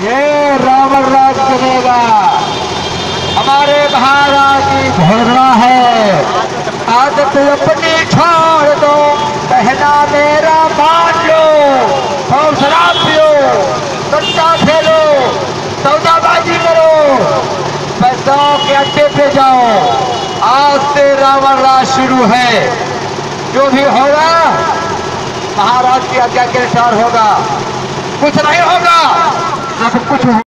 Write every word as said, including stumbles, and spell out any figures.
ये रावण राज चलेगा। हमारे महाराज की घोषणा है, आदत अपनी छोड़ दो, कहना मेरा मान लो, खूब शराब पियो, सट्टा खेलो, सौदाबाजी करो, पैसों के अड्डे पे जाओ। आज से रावण राज शुरू है। जो भी होगा महाराज की आज्ञा के अनुसार होगा, कुछ नहीं होगा, सब कुछ